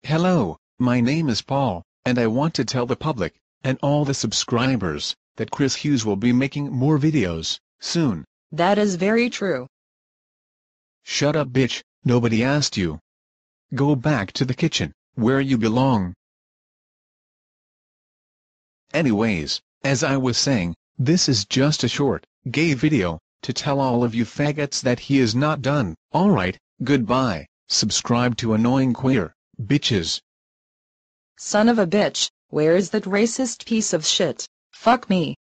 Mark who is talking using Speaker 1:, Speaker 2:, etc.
Speaker 1: Hello, my name is Paul, and I want to tell the public, and all the subscribers, that Chris Hughes will be making more videos, soon.
Speaker 2: That is very true.
Speaker 1: Shut up, bitch, nobody asked you. Go back to the kitchen, where you belong. Anyways, as I was saying, this is just a short, gay video, to tell all of you faggots that he is not done. Alright, goodbye, subscribe to Annoying Queer, bitches.
Speaker 2: Son of a bitch, where is that racist piece of shit? Fuck me.